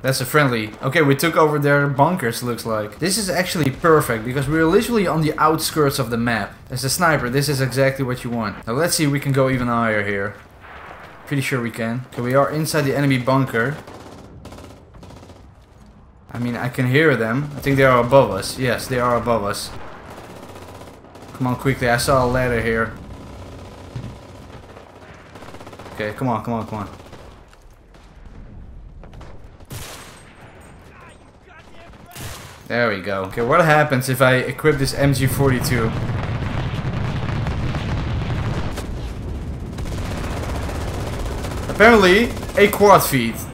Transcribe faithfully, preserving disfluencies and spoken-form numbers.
That's a friendly. Okay, we took over their bunkers, looks like. This is actually perfect, because we're literally on the outskirts of the map. As a sniper, this is exactly what you want. Now let's see if we can go even higher here. Pretty sure we can. Okay, we are inside the enemy bunker. I mean, I can hear them. I think they are above us. Yes, they are above us. Come on, quickly. I saw a ladder here. Okay, come on, come on, come on. There we go. Okay, what happens if I equip this M G forty-two? Apparently, a quad feed.